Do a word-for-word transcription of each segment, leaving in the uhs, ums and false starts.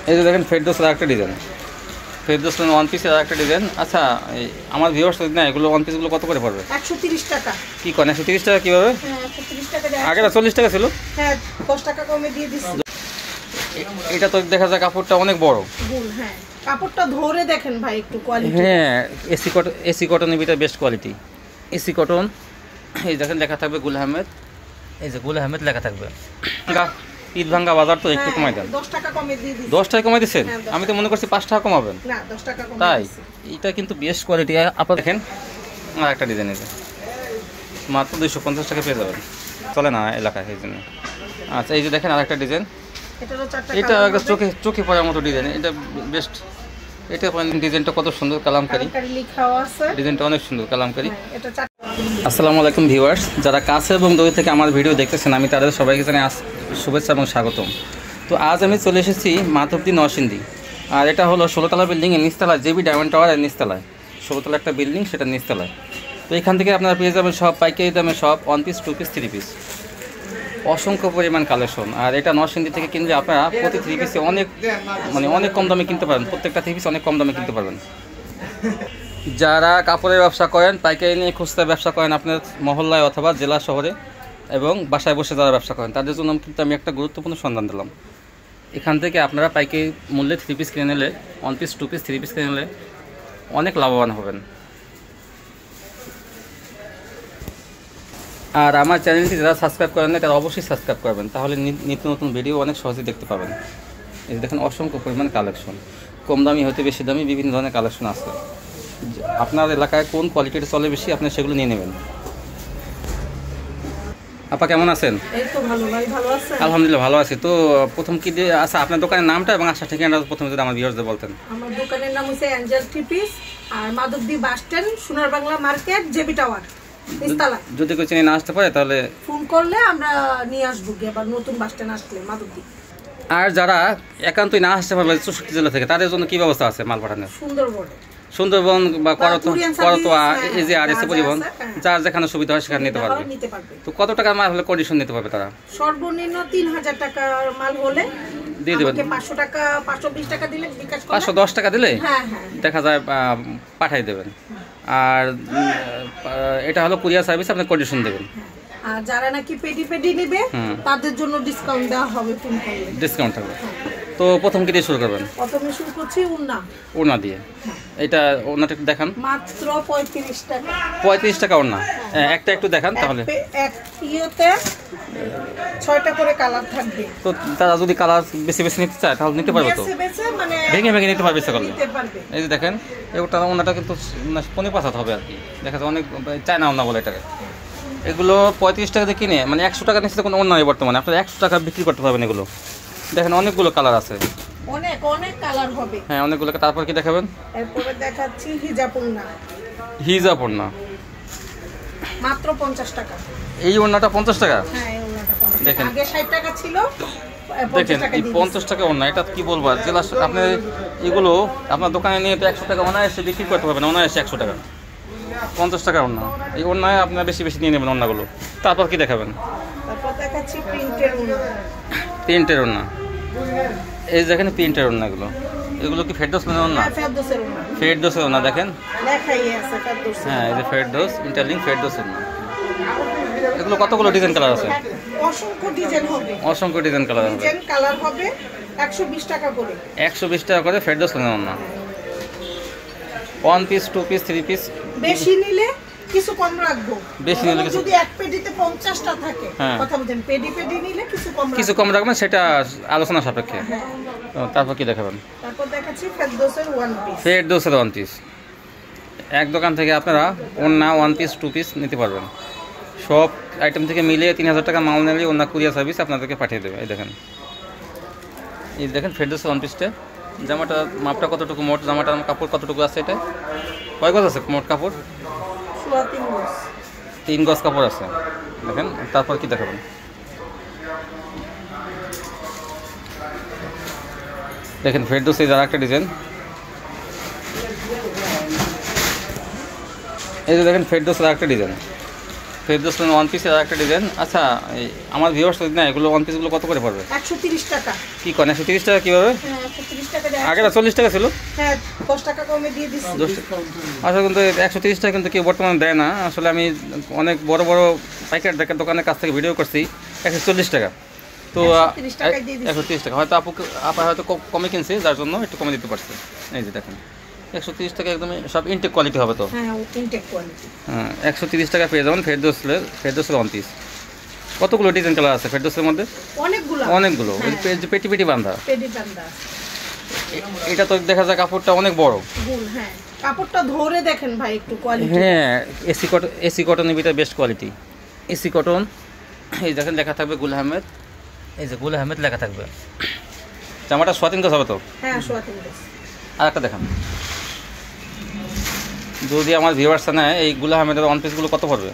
এই যে দেখেন ফেরদৌসের একটা ডিজাইন, ফেরদৌস ওয়ান পিসের একটা ডিজাইন। আচ্ছা আমার ভিউয়ার্স না এগুলো ওয়ান পিসগুলো কত করে পড়বে? একশো তিরিশ টাকা। কি করেন একশো তিরিশ টাকা কীভাবে? আগে না চল্লিশ টাকা ছিল। হ্যাঁ দশ টাকা কমে দিয়ে দিচ্ছি। এটা তো দেখা যায় কাপড়টা অনেক বড়। হ্যাঁ কাপড়টা ধরে দেখেন ভাই একটু কোয়ালিটি। হ্যাঁ এসি কটন, এসি কটনের ভিতরে বেস্ট কোয়ালিটি এসি কটন। এই দেখেন লেখা থাকবে গুল আহমেদ, এই যে গুল আহমেদ লেখা থাকবে। ঈদ ভাঙ্গা বাজার তো একটু কমাই দেন। দশ টাকা কমে দিয়ে দিচ্ছি। দশ টাকা কমাই দিচ্ছেন? আমি তো মনে করছি পাঁচ টাকা কমাবেন। না দশ টাকা কমে। তাই এটা কিন্তু বেস্ট কোয়ালিটি। আপনারা দেখেন আর একটা ডিজাইন আছে মাত্র দুইশো পঞ্চাশ টাকা পেয়ে যাবেন, চলে না এলাকায় এই জন্য। আচ্ছা এই যে দেখেন আর একটা ডিজাইন, এটা একটা চোখে চোখে পড়ার মতো ডিজাইন, এটা বেস্ট। এটা ডিজাইনটা কত সুন্দর কালামকারী, ডিজাইনটা অনেক সুন্দর কালামকারী। আসসালামু আলাইকুম ভিউয়ার্স, যারা কাছে এবং দূর থেকে আমার ভিডিও দেখতেছেন আমি তাদের সবাইকে জানাই শুভেচ্ছা এবং স্বাগতম। তো আজ আমি চলে এসেছি মাধবদী নরসিংদী, আর এটা হলো ষোলোতলা বিল্ডিংয়ের নিচতলায়, জেবি ডায়মন্ড টাওয়ারের নিচতলায়, ষোলোতলা একটা বিল্ডিং সেটা নিচতলায়। তো এখান থেকে আপনারা পেয়ে যাবেন সব পাইকারি দামে সব one piece, two piece, three piece, অসংখ্য পরিমাণ কালেকশন। আর এটা নরসিংদী থেকে কিনলে আপনারা প্রতি থ্রি পিসে অনেক মানে অনেক কম দামে কিনতে পারবেন, প্রত্যেকটা থ্রি পিস অনেক কম দামে কিনতে পারবেন। যারা কাপড়ের ব্যবসা করেন, পাইকারি নিয়ে খুচরা ব্যবসা করেন আপনার মহল্লায় অথবা জেলা শহরে এবং বাসায় বসে যারা ব্যবসা করেন, তাদের জন্য কিন্তু আমি একটা গুরুত্বপূর্ণ সন্ধান দিলাম। এখান থেকে আপনারা পাইকারি মূল্যে থ্রি পিস কিনে নিলে, one piece, two piece, three piece কিনে নিলে অনেক লাভবান হবেন। আর আমার চ্যানেলটি যারা সাবস্ক্রাইব করেন না তারা অবশ্যই সাবস্ক্রাইব করবেন, তাহলে নিত্য নতুন ভিডিও অনেক সহজেই দেখতে পাবেন। এই দেখেন অসংখ্য পরিমাণ কালেকশন, কম দামি হতে বেশি দামি বিভিন্ন ধরনের কালেকশন আছে। আপনার এলাকায় কোন কোয়ালিটিটা চলে বেশি আপনি সেগুলো নিয়ে নেবেন। আপা কেমন আছেন? এই তো ভালো ভাই, ভালো আছেন? আলহামদুলিল্লাহ ভালো আছি। তো প্রথম কি দিয়ে আচ্ছা আপনার দোকানের নামটা এবং আসার ঠিকানাটা প্রথমে যদি আমার ভিউয়ারদের বলতেন। আমার দোকানের নাম হচ্ছে অ্যাঞ্জেল থ্রি পিস, আর Madhabdi bus stand, Sonar Bangla market, JB tower নিচতলা। যদি কেউ চিনে না আসতে পারে তাহলে ফোন করলে আমরা নিয়ে আসবো গিয়ে, আবার নতুন বাস স্ট্যান্ড আসলে মাধবদী। আর যারা একান্তই না আসতে পারবে চৌষট্টি জেলা থেকে, তাদের জন্য কি ব্যবস্থা আছে মাল পাঠানোর? সুন্দরবন সুন্দরবন বা করতোয়া, এই যে আর এসে পরিবহন, যার যেখানে সুবিধা হয় সেখানে নিতে পারবে। তো কত টাকার মাল হলে কন্ডিশন নিতে পারবে তারা? সর্বনিম্ন তিন হাজার টাকার মাল হলে দিয়ে দেবেন। পাঁচশো টাকা, পাঁচশো বিশ টাকা দিলে, পাঁচশো দশ টাকা দিলে দেখা যায় পাঠাই দেবেন। আর এটা হলো কুরিয়ার সার্ভিস, আপনি কন্ডিশন দেবেন। আর যারা নাকি পেডি পেডি নেবে তাদের জন্য ডিসকাউন্ট দেওয়া হবে, ফোন করলে ডিসকাউন্ট থাকবে। তো প্রথম কি দিয়ে শুরু করবেন? প্রথমে শুরু করছি উন্না, উন্না দিয়ে। এটা ওন্নাটা একটু দেখান। মাত্র পঁয়ত্রিশ টাকা। পঁয়ত্রিশ টাকা ওন্না, একটা একটু দেখান তাহলে। এক ইয়েতে ছয়টা করে কালার থাকবে। তো তারা যদি কালার বেশি বেশি নিতে চায় তাহলে নিতে পারবে তো, মানে ভেঙে ভেঙে নিতে পারবে সেগুলো। এই যে দেখেন ওটা ওন্নাটা কিন্তু পনে পাঁচাত হবে আর কি, দেখা যায় অনেক চায়না ওন্না বলে এটাকে। এগুলো পঁয়ত্রিশ টাকা দিয়ে কিনে মানে একশো টাকা নিচে কোনো ওন্না নেই বর্তমানে, আপনারা একশো টাকা বিক্রি করতে পারবেন এগুলো। দেখেন অনেকগুলো কালার আছে, অনেক অনেক কালার হবে। হ্যাঁ অনেকগুলো। তারপর কি দেখাবেন? এরপরে দেখাচ্ছি হিজাব ওন্না। হিজাব ওন্না মাত্র পঞ্চাশ টাকা। এই ওন্নাটা পঞ্চাশ টাকা? হ্যাঁ এই ওন্নাটা পঞ্চাশ টাকা। দেখেন আগে ষাট টাকা ছিল, দেখেন এই পঞ্চাশ টাকা ওন্না। এটা কি বলবো আর, জেলা আপনি এগুলো আপনার দোকানে নিয়ে তো একশো টাকা অনায়াসে বিক্রি করতে পারবেন, অনায়াসে একশো টাকা। পঞ্চাশ টাকা ওন্না, এই ওন্নায় আপনার বেশি বেশি নিয়ে নেবেন ওন্নাগুলো। তারপর কি দেখাবেন? তারপর দেখাচ্ছি প্রিন্টের ওন্না। প্রিন্টের ওন্না, এই দেখেন প্রিন্টের ওন্না। এগুলো এগুলো কি ফেরদৌস ওন্না? ফেরদৌসের ওন্না, ফেরদৌসের ওন্না দেখেন লেখাই আছে ফেরদৌস। হ্যাঁ এই যে ফেরদৌস, ইন্টারলিংক ফেরদৌস ওন্না। এগুলো কতগুলো ডিজাইন কালার আছে? অসংখ্য ডিজাইন হবে, অসংখ্য ডিজাইন কালার হবে। ডিজাইন কালার হবে একশো বিশ টাকা করে। একশো বিশ টাকা করে ফেরদৌস ওন্না। One piece, two piece, three piece, বেশি নিলে কিছু কম রাখবো। বেশি নিলে যদি এক পেডিতে পঞ্চাশটা থাকে, কথা বলছেন, পেডি পেডি নিলে কিছু কম কিছু কম রাখবেন, সেটা আলোচনা সাপেক্ষে। তারপর কি দেখাবেন? তারপর দেখাচ্ছি ফেরদৌসের ওয়ান পিস। ফেরদৌসের ওয়ান পিস এক দোকান থেকে আপনারা ওন্না, ওয়ান পিস, টু পিস নিতে পারবেন। সব আইটেম থেকে মিলিয়ে তিন হাজার টাকা মাল নিলে ওন্না কুরিয়ার সার্ভিস আপনাদেরকে পাঠিয়ে দেবে। এই দেখেন, এই দেখেন ফেরদৌসের ওয়ান পিসটা। জামাটা মাপটা কতটুকু, মোট জামাটার কাপড় কতটুকু আছে? এটা কয় গজ আছে মোট কাপড়? তিন গজ কাপড় আছে দেখেন। তারপর কি দেখাবেন? দেখেন ফেরদৌসের আর একটা ডিজাইন, এই যে দেখেন ফেরদৌসের আর একটা ডিজাইন, ফেরদৌস ওয়ান পিসের আর একটা ডিজাইন। আচ্ছা আমার ভিউয়ার্স না এগুলো ওয়ান পিসগুলো কত করে পড়বে? একশো তিরিশ টাকা। কি করেন একশো তিরিশ টাকা কীভাবে? একশো তিরিশ টাকা দিয়ে আগে চল্লিশ টাকা ছিল, হ্যাঁ দশ টাকা কমে দিয়ে দিচ্ছি। আসলে কিন্তু একশো তিরিশ টাকা কিন্তু কেউ বর্তমানে দেয় না। আসলে আমি অনেক বড় বড় পাইকার দেখার দোকানের কাছ থেকে ভিডিও করছি একশো চল্লিশ টাকা, তো একশো তিরিশ টাকা হয়তো আপু আপা হয়তো কমে কিনছে, যার জন্য একটু কমে দিতে পারছে। এই যে দেখেন একশো তিরিশ টাকা একদম সব ইনটেক কোয়ালিটি হবে তো। হ্যাঁ ইনটেক কোয়ালিটি। হ্যাঁ একশো তিরিশ টাকা পেয়ে যাবেন ফেরদৌসের ফেরদৌসের ওয়ান পিস। কতগুলো ডিজাইন কালার আছে ফেরদৌসের মধ্যে? অনেকগুলো অনেকগুলো পেটি পেটি বাঁধা। পেটি বাঁধা। এটা তো দেখা যায় কাপড়টা অনেক বড়। হ্যাঁ কাপড়টা ধরে দেখেন ভাই একটু কোয়ালিটি। হ্যাঁ এসি কটন, এসি কটনের ভিতরে বেস্ট কোয়ালিটি এসি কটন। এই দেখেন লেখা থাকবে গুল আহমেদ, এই যে গুল আহমেদ লেখা থাকবে। জামাটা সোয়াতিন গজ হবে তো? হ্যাঁ সোয়াতিন গজ। আর একটা দেখান, যদি আমার ভিউয়ার্স নেয় এই গুল আহমেদের ওয়ান পিসগুলো কত পড়বে?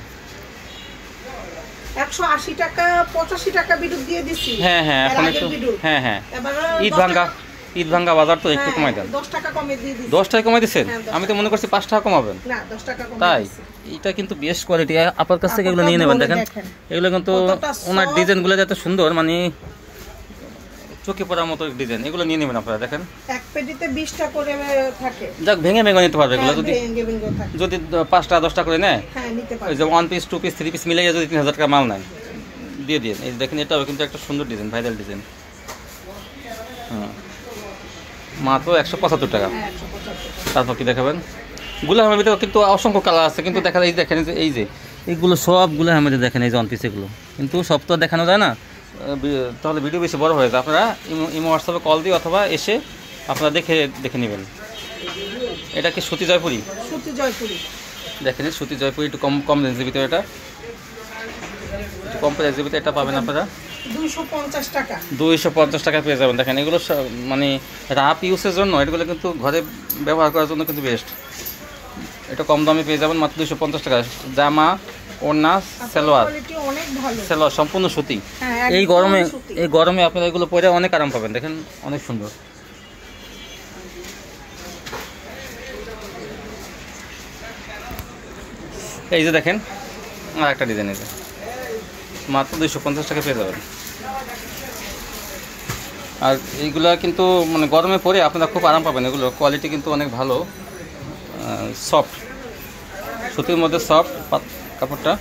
একশো আশি টাকা পঁচাশি টাকা বিদ্যুৎ দিয়ে দিচ্ছি। হ্যাঁ হ্যাঁ এখন একটু হ্যাঁ হ্যাঁ ঈদ ভাঙ্গা ঈদ ভাঙ্গা বাজার তো একটু কমাই দেন। দশ টাকা কমে দিয়ে দিচ্ছি। দশ টাকা কমাই দিচ্ছেন? আমি তো মনে করছি পাঁচ টাকা কমাবেন। না দশ টাকা কমে। তাই এটা কিন্তু বেস্ট কোয়ালিটি, আপনার কাছ থেকে এগুলো নিয়ে নেবেন। দেখেন এগুলো কিন্তু ওনার ডিজাইনগুলো এত সুন্দর, মানে চোখে পড়ার মতো ডিজাইন। এগুলো নিয়ে নেবেন আপনারা। দেখেন এক পেটিতে বিশ টা করে থাকে, যাক ভেঙে ভেঙে নিতে পারবে এগুলো। যদি যদি পাঁচটা দশটা করে নেয়, হ্যাঁ নিতে পারবে। ওই যে one piece two piece three piece মিলে যদি তিন হাজার টাকা মাল নেয় দিয়ে দিন। এই দেখেন এটাও কিন্তু একটা সুন্দর ডিজাইন, ভাইরাল ডিজাইন। হ্যাঁ মাত্র একশো পঁচাত্তর টাকা। তারপর কি দেখাবেন? গুল আহমেদের ভিতরে কিন্তু অসংখ্য কালার আছে, কিন্তু দেখা যায় দেখেন এই যে এইগুলো সব গুল আহমেদের দেখেন এই যে ওয়ান পিস এগুলো, কিন্তু সব তো দেখানো যায় না, তাহলে ভিডিও বেশি বড় হয়ে যায়। আপনারা ইমো ইমো হোয়াটসঅ্যাপে কল দিয়ে অথবা এসে আপনারা দেখে দেখে নেবেন। এটা কি সুতি জয়পুরি? সুতি জয়পুরি দেখেন সুতি জয়পুরি একটু কম কম রেঞ্জের ভিতরে, এটা একটু কম প্রাইসের ভিতরে এটা পাবেন আপনারা দুইশো পঞ্চাশ টাকা। দুইশো পঞ্চাশ টাকা পেয়ে যাবেন। দেখেন এগুলো মানে রাফ ইউজের জন্য, এগুলো কিন্তু ঘরে ব্যবহার করার জন্য কিন্তু বেস্ট। এটা কম দামে পেয়ে যাবেন মাত্র দুইশো পঞ্চাশ টাকা। জামা ওড়না সালোয়ার সালোয়ার সম্পূর্ণ সুতি। এই গরমে এই গরমে আপনারা এগুলো পরে অনেক আরাম পাবেন। দেখেন অনেক সুন্দর। এই যে দেখেন আর একটা ডিজাইন, আছে মাত্র দুইশো পঞ্চাশ টাকা পেয়ে যাবেন। আর এইগুলা কিন্তু মানে গরমে পরে আপনারা খুব আরাম পাবেন। এগুলো কোয়ালিটি কিন্তু অনেক ভালো, সফট সুতির মধ্যে সফট কাপড়টা।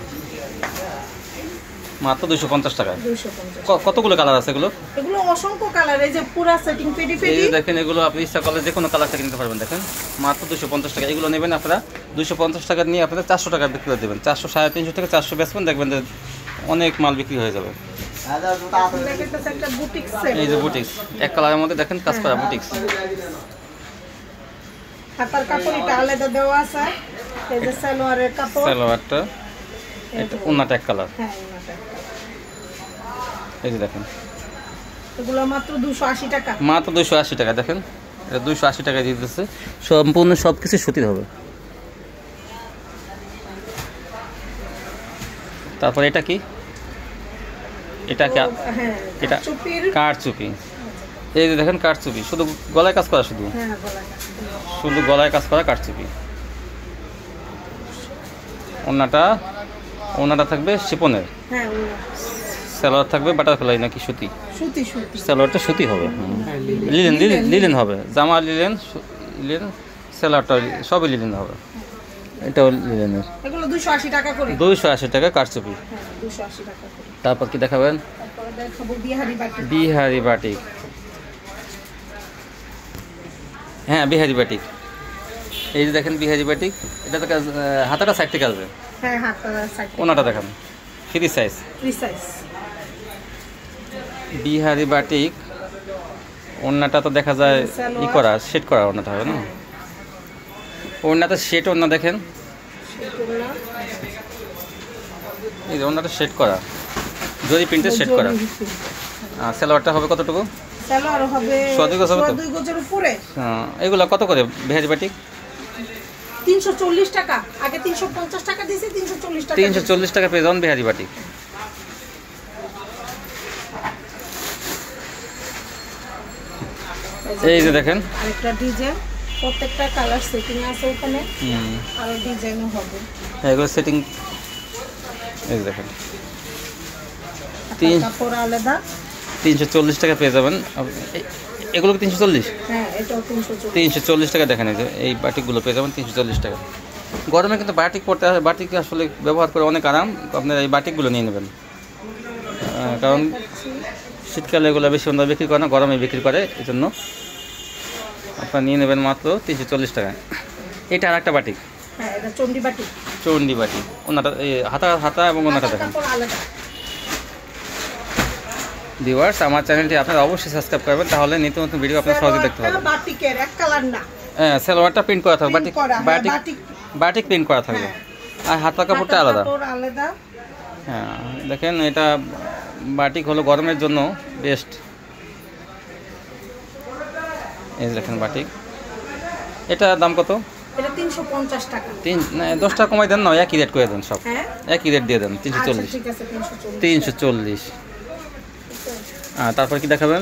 মাত্র দুইশো পঞ্চাশ টাকা। কতগুলো কালার আছে এগুলো? এগুলো অসংখ্য কালার, এই যে পুরো সেটিং পেডি পেডি। এই দেখেন এগুলো আপনি ইচ্ছা করলে যে কোনো কালার থেকে নিতে পারবেন। দেখেন মাত্র দুইশো পঞ্চাশ টাকা। এগুলো নেবেন আপনারা দুইশো পঞ্চাশ টাকা নিয়ে আপনারা চারশো টাকা বিক্রি করে দেবেন। চারশো সাড়ে তিনশো থেকে চারশো বেচবেন, দেখবেন যে অনেক মাল বিক্রি হয়ে যাবে। এই যে বুটিক্স এক কালারের মধ্যে দেখেন কাজ করা বুটিক্স। হাতার কাপড় এটা আলাদা দেওয়া আছে। এই যে সালোয়ারের কাপড়, সালোয়ারটা এটা ওন্নাটা এক কালার। হ্যাঁ ওন্নাটা এক কালার। এই যে দেখেন এগুলো মাত্র দুইশো আশি টাকা। মাত্র দুইশো আশি টাকা। দেখেন এটা দুইশো আশি টাকা দিয়ে দিতেছে, সম্পূর্ণ সব কিছু সুতির হবে। তারপর এটা কি? এটা কি? এটা কারচুপি। এই যে দেখেন কারচুপি, শুধু গলায় কাজ করা, শুধু শুধু গলায় কাজ করা কারচুপি। ওন্নাটা ওন্নাটা থাকবে শিপনের, সালোয়ার থাকবে বাটারফ্লাই নাকি সুতি? সুতি সুতি সালোয়ারটা সুতি হবে, লিলেন লিলেন হবে। জামা লিলেন লিলেন, সালোয়ারটা সবই লিলেন হবে। এটাও লিলেনের। এগুলো দুইশো আশি টাকা করে। দুইশো আশি টাকা কারচুপি। হ্যাঁ দুইশো আশি টাকা করে। তারপর কি দেখাবেন? তারপর দেখাবো বিহারি বাটিক। বিহারি বাটিক, হ্যাঁ বিহারি বাটিক। এই যে দেখেন বিহারি বাটিক, এটা তো হাতাটা সাইড থেকে আসবে। হ্যাঁ হাতাটা সাইড। ওনাটা দেখেন free size, free size Bihari batik. ওন্নাটা তো দেখা যায় ই করা, সেট করা ওন্নাটা হবে না? ওন্নাটা সেট ওন্না দেখেন, এই যে ওন্নাটা সেট করা, জরি প্রিন্টের সেট করা। আর সালোয়ারটা হবে কতটুকু? সালোয়ার হবে সোয়া দুই গজ হবে তো? দুই গজের উপরে। হ্যাঁ এগুলো কত করে বিহারি বাটিক? তিনশো চল্লিশ টাকা। আগে তিনশো পঞ্চাশ টাকা দিয়েছি, তিনশো চল্লিশ টাকা। তিনশো চল্লিশ টাকা পেয়ে যাবেন বিহারি বাটিক। এই যে দেখেন আরেকটা ডিজাইন, প্রত্যেকটা কালার সেটিং আছে ওখানে, আর ডিজাইনও হবে। এগুলো সেটিং এই দেখেন তিন কাপড় আলাদা। তিনশো চল্লিশ টাকা পেয়ে যাবেন। এগুলো কি তিনশো চল্লিশ? হ্যাঁ এটাও তিনশো চল্লিশ। তিনশো চল্লিশ টাকা দেখেন, এই যে এই বাটিকগুলো পেয়ে যাবেন তিনশো চল্লিশ টাকা। গরমে কিন্তু বাটিক পড়তে বাটিক আসলে ব্যবহার করে অনেক আরাম, আপনারা এই বাটিকগুলো নিয়ে নেবেন, কারণ শীতকালে এগুলো বেশি অন্য বিক্রি করে না, গরমে বিক্রি করে, এই জন্য আপনারা নিয়ে নেবেন মাত্র তিনশো চল্লিশ টাকা। এটা আর একটা বাটিক, হ্যাঁ এটা চন্ডি বাটি। চন্ডি বাটি, ওনাটা এই হাতা হাতা এবং ওনাটা দেখেন। ভিউয়ার্স, আমার চ্যানেলটি আপনারা অবশ্যই সাবস্ক্রাইব করবেন, তাহলে নিত্য নতুন ভিডিও আপনারা সহজে দেখতে পাবেন। বাটিকের এক কালার না, হ্যাঁ সালোয়ারটা প্রিন্ট করা থাকবে, বাটিক বাটিক বাটিক প্রিন্ট করা থাকবে, আর হাতা কাপড়টা আলাদা আলাদা। হ্যাঁ দেখেন, এটা বাটিক হলো গরমের জন্য বেস্ট। এই দেখেন বাটিক, এটা দাম কত? এটা তিনশো পঞ্চাশ টাকা। তিন দশ টাকা কমাই দেন না, একই রেট করে দেন, সব একই রেট দিয়ে দেন, তিনশো চল্লিশ। ঠিক আছে তিনশো চল্লিশ। হ্যাঁ তারপর কি দেখাবেন?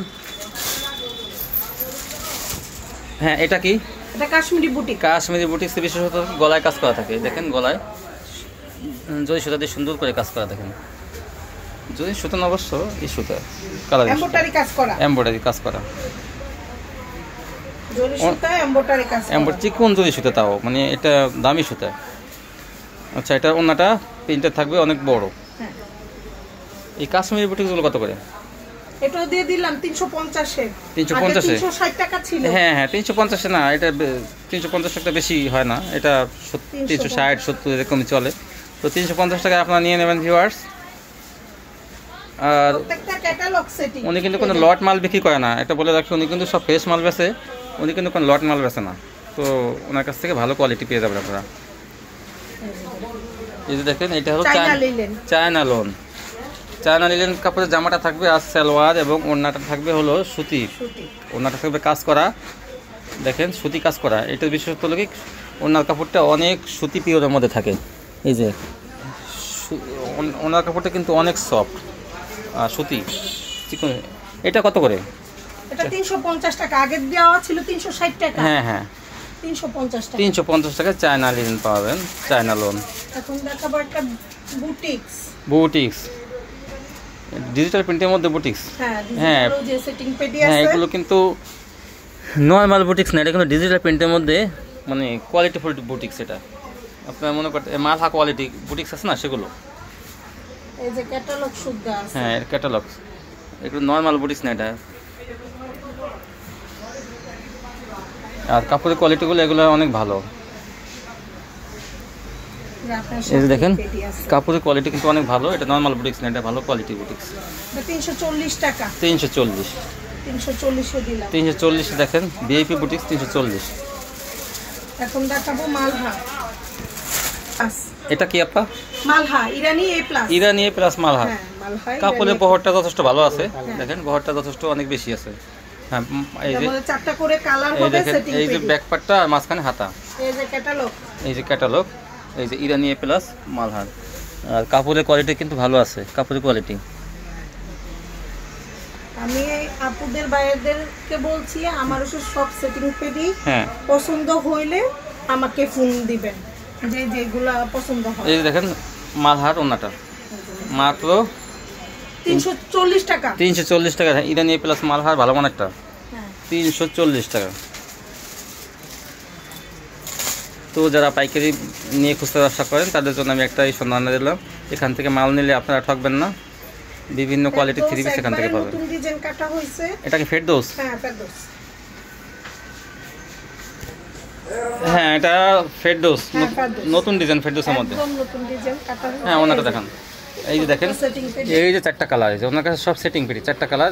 হ্যাঁ এটা কি? এটা কাশ্মীরি বুটিক। কাশ্মীরি বুটিক্সে বিশেষত গলায় কাজ করা থাকে, দেখেন গলায় জরি সুতা দিয়ে সুন্দর করে কাজ করা, দেখেন জরি সুতা না, অবশ্য এই সুতা কালার এমব্রয়ডারি কাজ করা, এমব্রয়ডারি কাজ করা, জরি সুতা এমব্রয়ডারি কাজ করা, চিকন জরি সুতা, তাও মানে এটা দামি সুতা। আচ্ছা, এটা ওন্নাটা প্রিন্টার থাকবে অনেক বড়। হ্যাঁ এই কাশ্মীরি বুটিকগুলো কত করে? এটা দিয়ে দিলাম তিনশো পঞ্চাশ এ। তিনশো পঞ্চাশ এ? তিনশো ষাট টাকা ছিল। হ্যাঁ হ্যাঁ তিনশো পঞ্চাশ এ না, এটা তিনশো পঞ্চাশ টাকা বেশি হয় না, এটা তিনশো ষাট সত্তর এরকমই চলে। তো তিনশো পঞ্চাশ টাকায় আপনারা নিয়ে নেবেন ভিউয়ার্স। আর উনি কিন্তু কোনো লট মাল বিক্রি করে না, এটা বলে রাখি, উনি কিন্তু সব ফ্রেশ মাল বেচে, উনি কিন্তু কোনো লট মাল বেচে না। তো ওনার কাছ থেকে ভালো কোয়ালিটি পেয়ে যাবেন আপনারা। এই যে দেখেন, এটা হলো চায়না লোন। চায়না লিলেন কাপড়ের জামাটা থাকবে আর সালোয়ার, এবং ওড়নাটা থাকবে হলো সুতি, ওড়নাটা থাকবে কাজ করা, দেখেন সুতি কাজ করা। এটা বিশেষত হলো কি, ওড়নার কাপড়টা অনেক সুতি পিওরের মধ্যে থাকে। এই যে ওড়নার কাপড়টা কিন্তু অনেক সফট আর সুতি চিকন। এটা কত করে? এটা তিনশো পঞ্চাশ টাকা, আগে দেওয়া ছিল তিনশো ষাট টাকা। হ্যাঁ হ্যাঁ তিনশো পঞ্চাশ টাকা। তিনশো পঞ্চাশ টাকায় চায়না লিলেন পাবেন, চায়না লোন। এখন দেখাবো একটা বুটিক্স। বুটিক্স ডিজিটাল প্রিন্টের মধ্যে বুটিক্স। হ্যাঁ হ্যাঁ এগুলো কিন্তু নর্মাল বুটিক্স না, এটা কিন্তু ডিজিটাল প্রিন্টের মধ্যে, মানে কোয়ালিটিফুল বুটিক্স। এটা আপনারা মনে করতে মালহা কোয়ালিটি বুটিক্স আছে না, সেগুলো। এই যে ক্যাটালগ সুদ্ধ আছে। হ্যাঁ এর ক্যাটালগ, এগুলো নর্মাল বুটিক্স না এটা। আর কাপড়ের কোয়ালিটিগুলো এগুলো অনেক ভালো। এই যে দেখেন, কাপড়ের কোয়ালিটি কিন্তু অনেক ভালো, এটা নর্মাল বুটিক্স না, এটা ভালো কোয়ালিটি বুটিক্স। তিনশো চল্লিশ টাকা। তিনশো চল্লিশ। তিনশো চল্লিশ এ দিলাম। তিনশো চল্লিশ দেখেন, ভিআইপি বুটিক্স তিনশো চল্লিশ। এখন দেখাবো মালহা। এটা কি আপা? মালহা Irani A plus. Irani A plus মালহা। হ্যাঁ মালহা। কাপড়ের বহরটা যথেষ্ট ভালো আছে, দেখেন বহরটা যথেষ্ট অনেক বেশি আছে। হ্যাঁ এই যে চারটা করে কালার হবে, সেটিং এই যে ব্যাক পার্টটা আর মাঝখানে হাতা। এই যে ক্যাটালগ, এই যে ক্যাটালগ, এই যে ইরানি এ প্লাস মালহার। আর কাপড়ের কোয়ালিটি কিন্তু ভালো আছে, কাপড়ের কোয়ালিটি। আমি আপুদের ভাইয়াদেরকে বলছি, আমার ওসব সব সেটিং পেডি হ্যাঁ পছন্দ হইলে আমাকে ফোন দিবেন, যে যেগুলা পছন্দ হয়। এই দেখেন মালহার ওন্নাটা মাত্র তিনশো চল্লিশ টাকা। তিনশো চল্লিশ টাকা ইরানি এ প্লাস মালহার ভালো মানেরটা, তিনশো চল্লিশ টাকা। তো যারা পাইকারি নিয়ে খুচরা ব্যবসা করেন তাদের জন্য আমি একটাই সন্ধান দিলাম, এখান থেকে মাল নিলে আপনারা ঠকবেন না, বিভিন্ন কোয়ালিটি থ্রি পিস এখান থেকে পাবেন। এটা কি ফেরদৌস? হ্যাঁ এটা ফেরদৌস, নতুন ডিজাইন ফেরদৌসের মধ্যে। হ্যাঁ ওনাটা দেখান, এই যে দেখেন, এই যে চারটা কালার, এই যে ওনার কাছে সব সেটিং পেটি, চারটা কালার।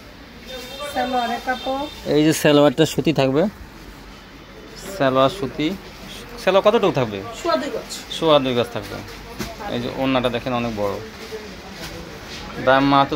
এই যে সালোয়ারটা সুতি থাকবে, সালোয়ার সুতি, সালোয়ার কতটুকু থাকবে? সোয়া দুই গজ থাকবে। এই যে ওড়নাটা দেখেন অনেক বড়, দাম মাত্র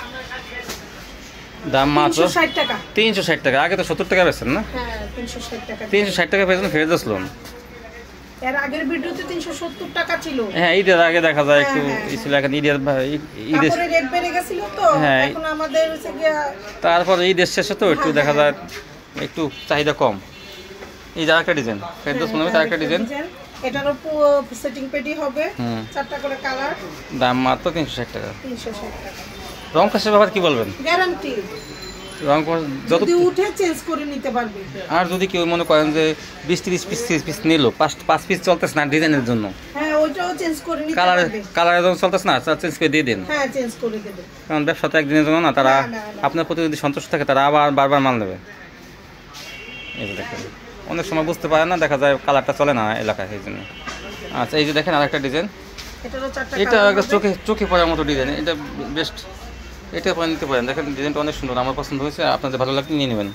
দাম মাত্র তিনশো ষাট টাকা। আগে তো সত্তর টাকা পেয়েছেন না? তিনশো ষাট টাকা পেয়েছেন ফেরদৌস লোন। এর আগের ভিডিওতে তিনশো সত্তর টাকা ছিল। হ্যাঁ ঈদের আগে দেখা যায় একটু ছিল, এখন ঈদের ঈদের রেট বেড়ে গেছিল তো, এখন আমাদের হচ্ছে গিয়া তারপর ঈদের শেষে তো একটু দেখা যায় একটু চাহিদা কম। এই যে আরেকটা ডিজাইন ফেরদৌস নামে আরেকটা ডিজাইন, এটারও সেটিং পেটি হবে, চারটা করে কালার, দাম মাত্র তিনশো ষাট টাকা। তিনশো ষাট টাকা। রং কাশের ব্যাপারে কি বলবেন? গ্যারান্টি, রং যত যদি উঠে চেঞ্জ করে নিতে পারবে। আর যদি কেউ মনে করেন যে বিশ তিরিশ পিস তিরিশ পিস নিল, পাঁচ পাঁচ পিস চলতেছে না ডিজাইনের জন্য, হ্যাঁ ওইটাও চেঞ্জ করে নিতে কালার পারবে। কালারের জন্য চলতেছে না, চেঞ্জ করে দিয়ে দিন। হ্যাঁ চেঞ্জ করে দেবে, কারণ ব্যবসা তো একদিনের জন্য না, তারা না, না, না। আপনার প্রতি যদি সন্তুষ্ট থাকে তারা আবার বারবার মাল নেবে। এই যে দেখেন অনেক সময় বুঝতে পারে না, দেখা যায় কালারটা চলে না এলাকায়, এই জন্য। আচ্ছা এই যে দেখেন আরেকটা ডিজাইন, এটারও চারটা এটা কালার একটা হবে। চোখে চোখে পড়ার মতো ডিজাইন, এটা বেস্ট, এটা পরে নিতে পারেন। দেখেন ডিজাইনটা অনেক সুন্দর, আমার পছন্দ হয়েছে, আপনাদের ভালো লাগলে নিয়ে নেবেন।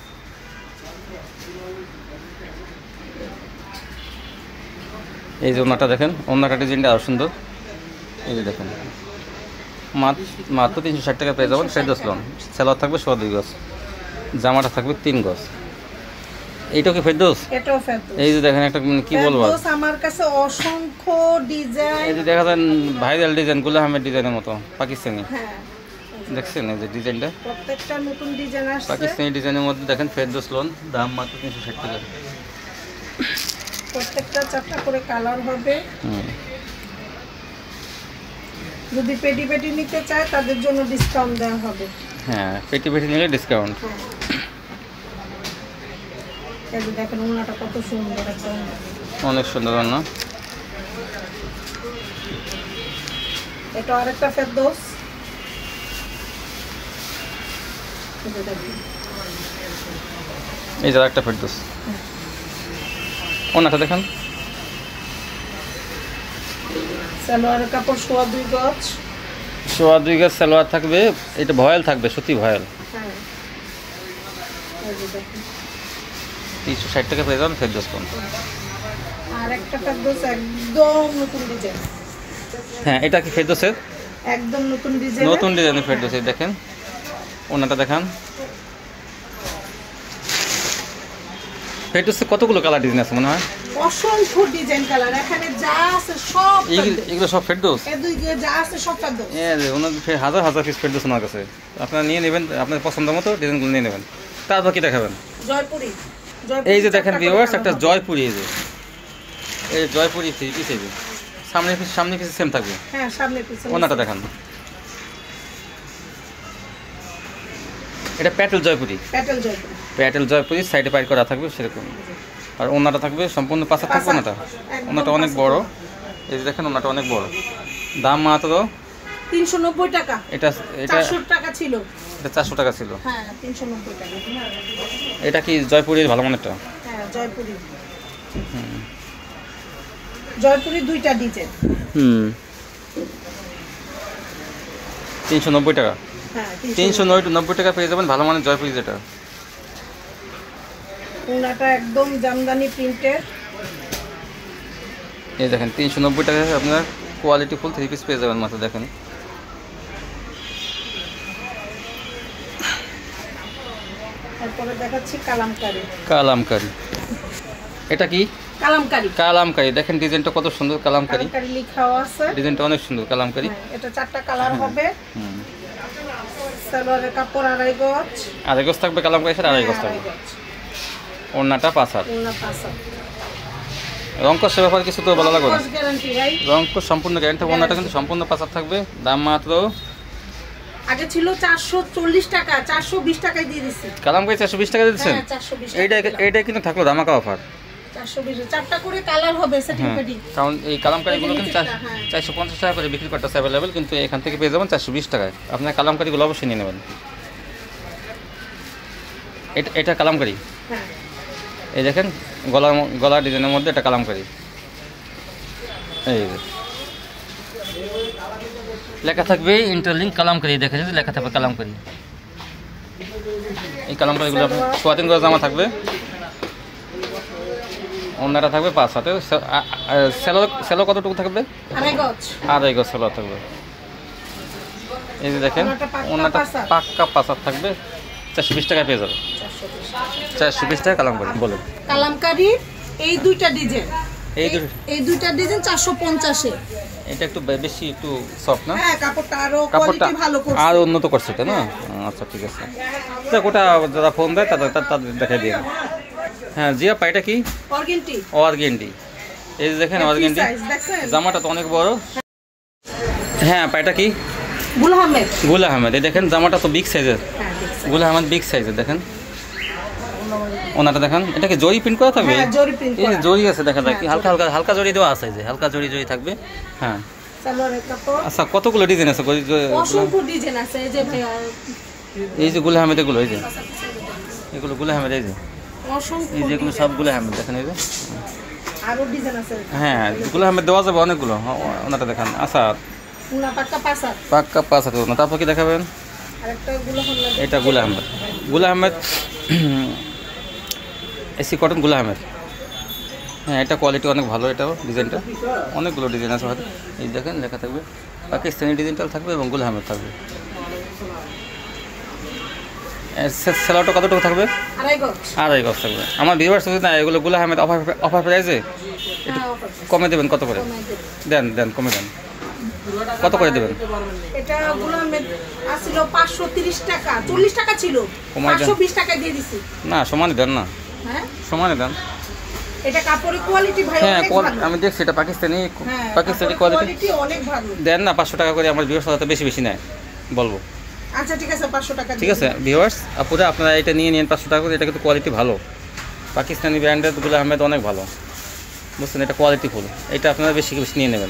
এই যে ওনাটা দেখেন, ওনাটা ডিজাইনটা আরও সুন্দর। এই যে দেখেন মাত্র মাত্র তিনশো ষাট টাকা পেয়ে যাবেন, সাইড দশ লোন, সালোয়ার থাকবে সোয়া দুই গজ, জামাটা থাকবে তিন গজ। এইটাও কি ফেরদৌস? এটাও ফেরদৌস। এই যে দেখেন একটা কি বলবো, ফেরদৌস আমার কাছে অসংখ্য ডিজাইন। এই যে দেখা যায় ভাইরাল ডিজাইন, গুল আহমেদ ডিজাইনের মতো পাকিস্তানি, হ্যাঁ দেখছেন এই যে ডিজাইনটা প্রত্যেকটা নতুন ডিজাইন আসছে। পাকিস্তানি ডিজাইনের মধ্যে দেখেন ফেরদৌস লোন, দাম মাত্র তিনশো ষাট টাকা। প্রত্যেকটা চারটা করে কালার হবে। হুম যদি পেটি পেটি নিতে চায় তাদের জন্য ডিসকাউন্ট দেওয়া হবে। হ্যাঁ পেটি পেটি নিলে ডিসকাউন্ট। হ্যাঁ এই যে দেখেন ওনাটা কত সুন্দর একদম, অনেক সুন্দর না? এটা আরেকটা ফেরদৌস। এই যে দেখেন, এই যে একটা ফেরদৌস, ওনাটা দেখেন সালোয়ারের কাপড় সোয়া দুই গজ, সোয়া দুই গজ সালোয়ার থাকবে, এটা ভয়েল থাকবে, সত্যি ভয়েল। হ্যাঁ এই যে দেখেন তিনশো ষাট টাকা পেয়ে যাবেন ফেরদৌস লোন। আর একটা ফেরদৌস একদম নতুন ডিজাইন, হ্যাঁ এটা কি ফেরদৌসের? একদম নতুন ডিজাইন, নতুন ডিজাইনের ফেরদৌস। এই দেখেন ওনাটা দেখান, ফেরদৌসে কতগুলো কালার ডিজাইন আছে মনে হয়? অসংখ্য ডিজাইন কালার, এখানে যা আছে সব এইগুলো এগুলো সব ফেরদৌস। এই দুই দিয়ে যা আছে সব ফেরদৌস। হ্যাঁ ওনার ফে- হাজার হাজার পিস ফেরদৌস ওনার কাছে, আপনারা নিয়ে নেবেন, আপনার পছন্দ মতো ডিজাইনগুলো নিয়ে নেবেন। তারপর কি দেখাবেন? জয়পুরি, এই যে দেখেন ভিউয়ার্স একটা জয়পুরি, এই যে এই জয়পুরি থ্রি পিস, এই যে সামনে পিস সামনে পিস সেম থাকবে। হ্যাঁ সামনে পিছনে ওনাটা দেখান, এটা প্যাটেল জয়পুরি, প্যাটেল জয়পুরি, প্যাটেল জয়পুরি সাইডে পাইট করা থাকবে সেরকম। আর ওনাটা থাকবে সম্পূর্ণ পাঁচা থাকবে, ওনাটা একদম ওনাটা অনেক পাঁচা বড়। এই যে দেখেন ওনাটা অনেক বড়, দাম মাত্র তিনশো নব্বই টাকা। এটা এটা চারশো টাকা ছিল, এটা চারশো টাকা ছিল। হ্যাঁ তিনশো নব্বই টাকা। এটা কি জয়পুরির ভালো মানেরটা? হ্যাঁ জয়পুরি, জয়পুরি দুইটা ডিজাইন। হুম তিনশো নব্বই টাকা, হ্যাঁ তিনশো নব্বই টাকা পেয়ে যাবেন ভালো মানের জয়পুরি যেটা। ওনাটা একদম জামদানি প্রিন্টের। এই দেখেন তিনশো নব্বই টাকায় আপনার কোয়ালিটি ফুল থ্রি পিস পেয়ে যাবেন মাত্র। দেখেন তারপরে দেখাচ্ছি কালামকারী, কালামকারী, এটা কি? কালামকারী, কালামকারী দেখেন ডিজাইনটা কত সুন্দর, কালামকারী কালামকারী লেখাও আছে। ডিজাইনটা অনেক সুন্দর কালামকারী। হ্যাঁ, এটা চারটা কালার হবে। হুম সালোয়ারের কাপড় আড়াই গজ, আড়াই গজ থাকবে কালামকারী, সাথে আড়াই গজ হ্যাঁ, থাকবে। আড়াই গজ। ওড়নাটা পাঁচ হাত। ওনা পাঁচ হাত। রংকশের ব্যাপারে কিছু তো ভালো লাগবে না, গজ গ্যারান্টি ভাই। রংকশ সম্পূর্ণ গ্যারান্টি। ওড়নাটা কিন্তু সম্পূর্ণ পাঁচ হাত থাকবে, দাম মাত্র আগে ছিল চারশো চল্লিশ টাকা, চারশো বিশ টাকায় দিয়ে দিচ্ছি। কালামকারী চারশো বিশ টাকা দিচ্ছেন। হ্যাঁ চারশো বিশ এইটা টাকা। এইটা কিন্তু থাকলো ধামাকা অফার। চারশো বিশ, চারটা করে কালার হবে সেটিং হ্যাঁ পেডি। কারণ এই কালামকারিগুলো কিন্তু এই যে নিচেরটা, হ্যাঁ। চারশো পঞ্চাশ টাকা করে বিক্রি করতেছে অ্যাভেলেবেল, কিন্তু এখান থেকে পেয়ে যাবেন চারশো বিশ টাকায়। আপনার কালামকারিগুলো অবশ্যই নিয়ে নেবেন। এটা এটা কালামকারি, হ্যাঁ এই দেখেন গলা গলা ডিজাইনের মধ্যে এটা কালামকারি। এই যে লেখা থাকবে ইন্টারলিঙ্ক কালামকারি, দেখেন যদি লেখা থাকবে কালামকারি। এই কালামকারিগুলো আপনার সোয়া তিন গজ জামা থাকবে, অন্যটা থাকবে পাঁচ হাতে। সেলো সেলো কতটুকু থাকবে? আড়াই গজ। আড়াই গজ সেলো থাকবে। এই যে দেখেন ওনাটা পাক্কা অন্যটা পাঁচ হাত। পাক্কা পাঁচ হাত থাকবে, চারশো বিশ টাকায় পেয়ে যাবে। চারশো বিশ। চারশো বিশ টাকা কালামকারি বলেন। কালামকারী এই দুইটা ডিজাইন, এই দুটো এই দুইটা ডিজাইন চারশো পঞ্চাশে। এটা একটু বে- বেশি একটু সফট না, হ্যাঁ কাপড়টা আরো কাপড়টা কোয়ালিটি ভালো করছে। আর উন্নত করছে এটা না। আচ্ছা ঠিক আছে, তো ওটা যারা ফোন দেয় তাদের তাদের- তাদের দেখাই দিন। হ্যাঁ জিয়া পাইটা কি? অর্গেন্টি। অর্গেন্ডি, এই যে দেখেন অর্গেন্ডি, সাইজ দেখছেন? জামাটা তো অনেক বড়। হ্যাঁ পাইটা কি? গুল আহমেদ। গুল আহমেদ, এই দেখেন জামাটা তো বিগ সাইজের, হ্যাঁ গুল আহমেদ বিগ সাইজের দেখেন ওনাটা দেখেন এটা কি জরি প্রিন্ট করা থাকবে হ্যাঁ জরি প্রিন্ট এই করা জরি আছে দেখা যায় কি হালকা হালকা হালকা জরি দেওয়া আছে যে হালকা জরি জরি থাকবে হ্যাঁ সালোয়ারের কাপড় আচ্ছা কতগুলো ডিজাইন আছে অসংখ্য ডিজাইন আছে এই যে ভাইয়া এই যে গুল আহমেদ এগুলো এই যে এগুলো গুল আহমেদ এই যে অসংখ্য এই যেগুলো সব গুল আহমেদ দেখেন এই যে আরো ডিজাইন আছে হ্যাঁ গুল আহমেদ দেওয়া যাবে অনেকগুলো ওনাটা দেখেন আচ্ছা পুনা পাক্কা পাসার পাক্কা পাঁচ হাজার না তারপর কি দেখাবেন আরেকটা গুলো হলো এটা গুল আহমেদ গুল আহমেদ এসি কটন গুল আহমেদ হ্যাঁ এটা কোয়ালিটি অনেক ভালো এটাও ডিজাইনটা অনেকগুলো ডিজাইন আছে হয়তো এই দেখেন লেখা থাকবে পাকিস্তানি ডিজাইনটা থাকবে এবং গুল আহমেদ থাকবে সেলারটা কতটুকু থাকবে আড়াই গজ আড়াই গজ থাকবে আমার ভিউয়ার্স যদি না এগুলো গুল আহমেদ অফার অফার প্রাইসে একটু কমে দেবেন কত করে দেন দেন কমে দেন কত করে দেবেন এটা গুলো আসছিল পাঁচশো তিরিশ টাকা চল্লিশ টাকা ছিল পাঁচশো বিশ টাকা দিয়ে দিছি না সমানে দেন না হ্যাঁ সমানে দেন এটা কাপড়ের কোয়ালিটি ভাই হ্যাঁ অনেক ভালো আমি দেখছি এটা পাকিস্তানি হ্যাঁ, পাকিস্তানি কাপড়ের কোয়ালিটি অনেক ভালো দেন না পাঁচশো টাকা করে আমার ভিউয়ার্স সাথে বেশি বেশি নেয় বলবো আচ্ছা ঠিক আছে পাঁচশো টাকা ঠিক আছে ভিউয়ার্স আপুরা আপনারা এটা নিয়ে নিন পাঁচশো টাকা করে এটা কিন্তু কোয়ালিটি ভালো পাকিস্তানি ব্র্যান্ডের গুল আহমেদ অনেক ভালো বুঝছেন এটা কোয়ালিটি ফুল এটা আপনারা বেশি বেশি নিয়ে নেবেন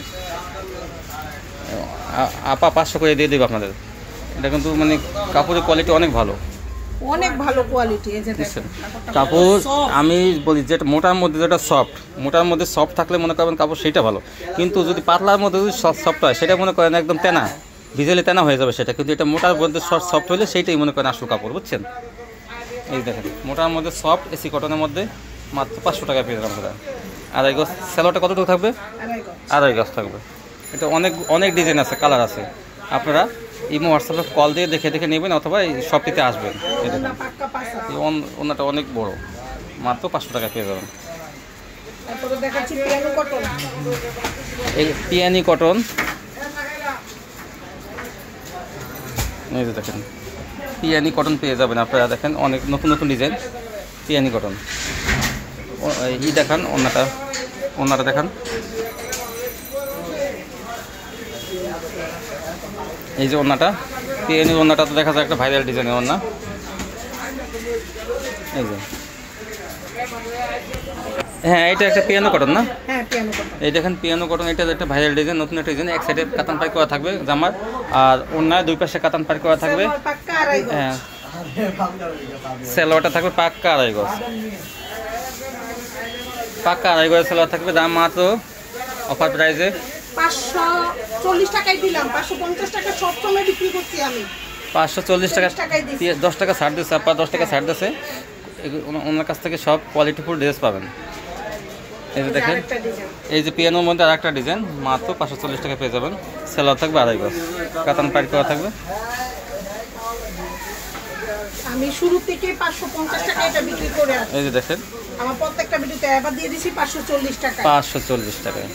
আপা পাঁচশো করে দিয়ে দেবে আপনাদের এটা কিন্তু মানে কাপড়ের কোয়ালিটি অনেক ভালো অনেক ভালো কোয়ালিটি এই যে বুঝছেন কাপড় আমি বলি যেটা মোটার মধ্যে যেটা সফট মোটার মধ্যে সফট থাকলে মনে করবেন কাপড় সেটা ভালো কিন্তু যদি পাতলার মধ্যে যদি সফট হয় সেটা মনে করেন একদম তেনা ভিজেলে তেনা হয়ে যাবে সেটা কিন্তু এটা মোটার মধ্যে সফট হলে সেইটাই মনে করেন আসল কাপড় বুঝছেন এই দেখেন মোটার মধ্যে সফট এসি কটনের মধ্যে মাত্র পাঁচশো টাকা পেয়ে যাবেন আমরা আড়াই গজ সেলোটা কতটুকু থাকবে আড়াই গজ থাকবে এটা অনেক অনেক ডিজাইন আছে কালার আছে আপনারা ইমো হোয়াটসঅ্যাপে কল দিয়ে দেখে দেখে নেবেন অথবা এই শপটিতে আসবেন এই ওনাটা অনেক বড় মাত্র পাঁচশো টাকা পেয়ে যাবেন এই পিয়ানি কটন এই যে দেখেন পিয়ানি কটন পেয়ে যাবেন আপনারা দেখেন অনেক নতুন নতুন ডিজাইন পিয়ানি কটন ই দেখান ওনাটা ওনাটা দেখান এই যে ওনাটা পিয়ানি ওনাটা তো দেখা যায় একটা ভাইরাল ডিজাইনের ওনা এই যে হ্যাঁ এটা একটা পিয়ানো কটন না হ্যাঁ পিয়ানো কটন এই দেখেন পিয়ানো কটন এটা একটা ভাইরাল ডিজাইন নতুন একটা ডিজাইন এক সাইডে কাতান পাই করা থাকবে জামার আর ওনায় দুই পাশে কাতান পাই করা থাকবে পাক্কা আড়াই গজ হ্যাঁ সেলোয়ারটা থাকবে পাক্কা আড়াই গজ পাক্কা আড়াই গজ সেলোয়ার থাকবে দাম মাত্র অফার প্রাইসে পাঁচশো চল্লিশ টাকায় দিলাম পাঁচশো পঞ্চাশ টাকা সব সময় বিক্রি করছি আমি পাঁচশো চল্লিশ টাকা দশ টাকা ছাড় দিচ্ছে আপনার দশ টাকা ছাড় দিচ্ছে ওনার কাছ থেকে সব কোয়ালিটিফুল ড্রেস পাবেন এই যে দেখেন এই যে পিয়ানোর মধ্যে আর একটা ডিজাইন মাত্র পাঁচশো চল্লিশ টাকা পেয়ে যাবেন সেলোয়ার থাকবে আড়াই গজ কাতান পাইট করা থাকবে আমি শুরু থেকে পাঁচশো পঞ্চাশ টাকা এটা বিক্রি করে আছি এই যে দেখেন আমার প্রত্যেকটা ভিডিওতে এবার দিয়ে দিছি পাঁচশো চল্লিশ টাকা পাঁচশো চল্লিশ টাকায়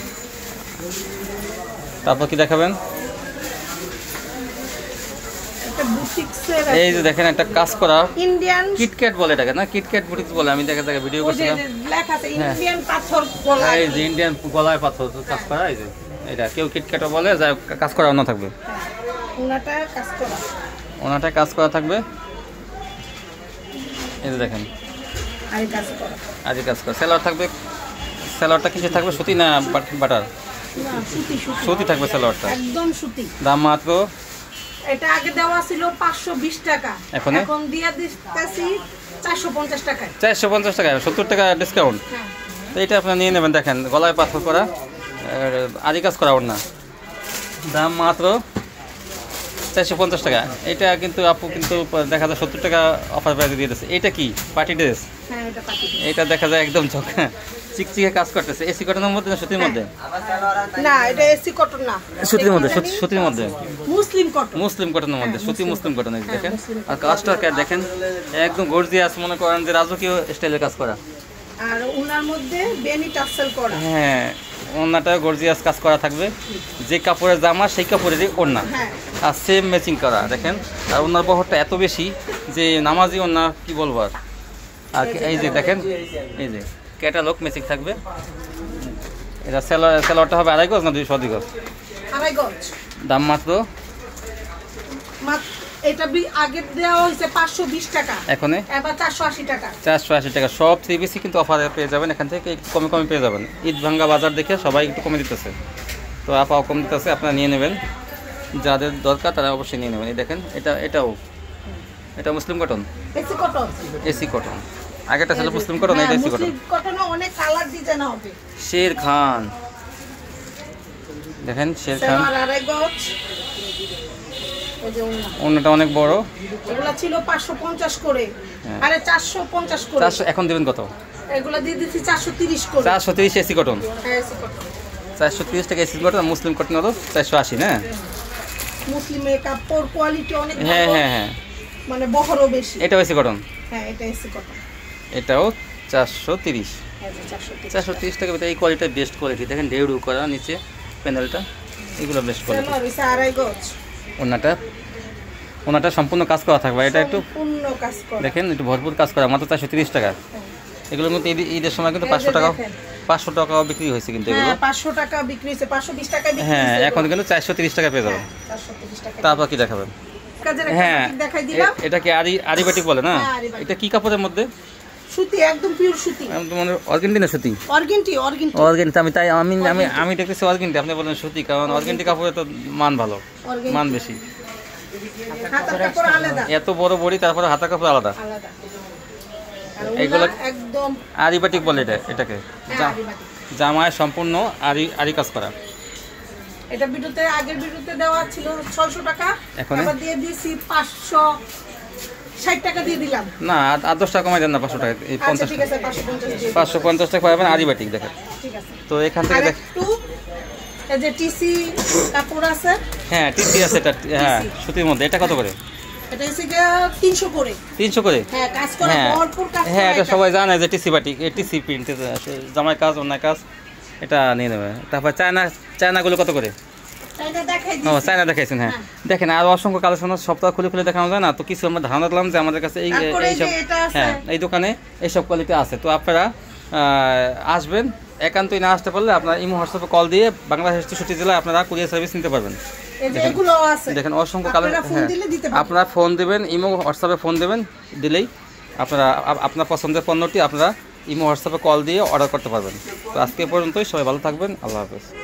তারপর কি দেখাবেন এই যে দেখেন একটা কাজ করা ইন্ডিয়ান কিটক্যাট বলে এটাকে না কিটক্যাট বুটিক্স বলে আমি দেখা দেখা ভিডিও করছিলাম লেখা আছে ইন্ডিয়ান পাথর গলায় এই যে ইন্ডিয়ান গলায় পাথর কাজ করা এই যে এটা কেউ কিটক্যাটও বলে যা কাজ করা অন্য থাকবে ওনাটা কাজ করা ওনাটা কাজ করা থাকবে এই যে দেখেন আরে কাজ করা আরে কাজ করা সেলোয়ার থাকবে সেলোয়ারটা কিছু থাকবে সুতি না বাটার না সুতি সুতি সুতি থাকবে সেলোয়ারটা একদম সুতি দাম মাত্র এটা আগে দেওয়া ছিল পাঁচশো বিশ টাকা এখন এখন দিয়া দিতেছি চারশো পঞ্চাশ টাকায় চারশো পঞ্চাশ টাকা সত্তর টাকা ডিসকাউন্ট হ্যাঁ তো এটা আপনি নিয়ে নেবেন দেখেন গলায় পাথর করা আদি কাজ করা ওর না দাম মাত্র চারশো পঞ্চাশ টাকা এটা কিন্তু আপু কিন্তু দেখা যায় সত্তর টাকা অফার প্রাইসে দিয়ে দিচ্ছে এটা কি পার্টি ড্রেস হ্যাঁ এটা পাটি এটা দেখা যায় একদম চোখা চিকচিকে কাজ করতেছে এসি কটনের মধ্যে না সুতির মধ্যে না এটা এসি কটন না সুতির মধ্যে সুতি- সুতির মধ্যে মুসলিম কটন মুসলিম কটনের মধ্যে সুতি মুসলিম কটন এই যে দেখেন আর কাজটা দেখেন একদম গর্জিয়াস মনে করেন যে রাজকীয় স্টাইলের কাজ করা আর ওনার মধ্যে বেনি টাসেল করা হ্যাঁ ওড়নাটা গর্জিয়াস কাজ করা থাকবে যে কাপড়ের জামা সেই কাপড়েরই ওড়না হ্যাঁ আর সেম ম্যাচিং করা দেখেন আর ওনার বহরটা এত বেশি যে নামাজি ওনা কি বলবো আর আর এই যে দেখেন এই যে ক্যাটালগ ম্যাচিং থাকবে এটা সেলার সেলারটা হবে আড়াই গজ না দুইশো দুই গজ আড়াই গজ দাম মাত্র মাত্র এটা আগে দেওয়া হয়েছে পাঁচশো বিশ টাকা, এখন এবার চারশো আশি টাকা। চারশো আশি টাকা সব থ্রি পিসই কিন্তু অফারে পেয়ে যাবেন, এখান থেকে একটু কমে কমে পেয়ে যাবেন। ঈদ ভাঙ্গা বাজার দেখে সবাই একটু কমে দিতেছে, তো আপাও কম দিতেছে, আপনারা নিয়ে নেবেন, যাদের দরকার তারা অবশ্যই নিয়ে নেবেন। এই দেখেন এটা এটাও এটা muslin cotton, AC cotton, AC cotton, আগেটা ছিল মুসলিম কটন, এটা এসি কটন। মুসলিম কটনে অনেক কালার ডিজাইন হবে। শের খান দেখেন, শের খান অন্যটা অনেক বড়, এগুলা ছিল পাঁচশো পঞ্চাশ করে, আরে চারশো পঞ্চাশ করে, চারশো এখন দিবেন কত? এগুলা দিয়ে দিচ্ছি চারশো তিরিশ করে। চারশো তিরিশ এসি কটন, হ্যাঁ এসি কটন চারশো তিরিশ টাকা এসি কটন। মুসলিম কটন হলো চারশো আশি না? মুসলিমের কাপড় কোয়ালিটি অনেক ভালো, হ্যাঁ হ্যাঁ হ্যাঁ, মানে বহরও বেশি। এটাও এসি কটন, হ্যাঁ এটা এসি কটন, এটাও চারশো তিরিশ, হ্যাঁ চারশো তিরিশ। চারশো তিরিশ টাকা ভিতরে এই কোয়ালিটি বেস্ট কোয়ালিটি। দেখেন ডেউডু করা নিচে প্যানেলটা, এগুলো বেস্ট কোয়ালিটি। সালোয়ার হইছে আড়াই গজ, ওনাটা ওনাটা সম্পূর্ণ কাজ করা থাকবে, এটা একটু পূর্ণ কাজ করা, দেখেন একটু ভরপুর কাজ করা, মাত্র চারশো তিরিশ টাকা। এগুলোর মধ্যে ঈদ ঈদের সময় কিন্তু পাঁচশো টাকা পাঁচশো টাকাও বিক্রি হয়েছে কিন্তু এগুলো, হ্যাঁ পাঁচশো টাকা বিক্রি হয়েছে, পাঁচশো বিশ টাকা বিক্রি হ্যাঁ হয়েছে। এখন কিন্তু চারশো তিরিশ টাকা পেয়ে যাবেন। চারশো তিরিশ টাকা। তারপর কি দেখাবেন? কাজের একটা হ্যাঁ বাটিক দেখাই দিলাম, এটা কি আরি আরিবাটিক বলে না? হ্যাঁ, আরিবাটিক। এটা কি কাপড়ের মধ্যে? সুতি, একদম পিওর সুতি, মানে অর্গেন্টিনা সুতি, অর্গেন্টি অর্গেন্টি অর্গেন্টি। আমি তাই আমি আমি আমি দেখতেছি অর্গেন্টি, আপনি বলেন সুতি, কারণ অর্গেন্টি কাপড়ের তো মান ভালো, অর্গেন্টি। মান বেশি। হাতার কাপড় আলাদা, এত বড় বড়ি, তারপরে হাতা কাপড় আলাদা। আলাদা। আর এগুলো ওগুলা একদম আরিবাটিক বলে এটা, এটাকে হ্যাঁ, আরিবাটিক। জামায় সম্পূর্ণ আরি আরি কাজ করা। এটা ভিডিওতে আগের ভিডিওতে দেওয়া ছিল ছয়শো টাকা, এখন এবার দিয়ে দিয়েছি পাঁচশো ষাট টাকা দিয়ে দিলাম। না আর দশ টাকা কমাই দেন না, পাঁচশো টাকা, এই আচ্ছা পঞ্চাশ ঠিক আছে, পাঁচশো পঞ্চাশ দিয়ে দিলাম। পাঁচশো পঞ্চাশ টাকা পাবেন আরিবাটিক। দেখেন ঠিক আছে। তো এখান থেকে আর দেখ, একটু এই যে টিসি কাপড় আছে, হ্যাঁ টিসি আছে এটা, হ্যাঁ সুতির মধ্যে। এটা কত করে? এটা হচ্ছে গিয়ে তিনশো করে। তিনশো করে? হ্যাঁ কাজ করা, হ্যাঁ ভরপুর কাজ করা। হ্যাঁ, এটা এটা সবাই জানে যে টিসি বাটিক, এই টিসি প্রিন্ট, জামাই কাজ অন্য কাজ, এটা নিয়ে নেবে। তারপর চায়না, চায়নাগুলো কত করে? চাইনা দেখাই ও দিচ্ছি। চায়না দেখাইছেন, হ্যাঁ দেখেন আর অসংখ্য কালেকশন সপ্তাহ খুলে খুলে দেখানো যায় না, তো কিছু আমরা ধারণা দিলাম যে আমাদের কাছে এই তারপরে এই এইসব, যে এটা আছে। হ্যাঁ এই দোকানে এইসব কোয়ালিটি আছে। তো আপনারা আহ, আসবেন, একান্তই না আসতে পারলে আপনার ইমো হোয়াটসঅ্যাপে কল দিয়ে বাংলাদেশ চৌষট্টি জেলায় আপনারা কুরিয়ার সার্ভিস নিতে পারবেন। এই যে এগুলো আছে, দেখেন অসংখ্য কালার, আপনারা ফোন হ্যাঁ দিলে দিতে পারবেন। আপনারা ফোন দেবেন, ইমো হোয়াটসঅ্যাপে ফোন দেবেন, দিলেই আপনারা আপ- আপনার পছন্দের পণ্যটি আপনারা ইমো হোয়াটসঅ্যাপে কল দিয়ে অর্ডার করতে পারবেন। তো আজকে পর্যন্তই, সবাই ভালো থাকবেন, আল্লাহ হাফেজ।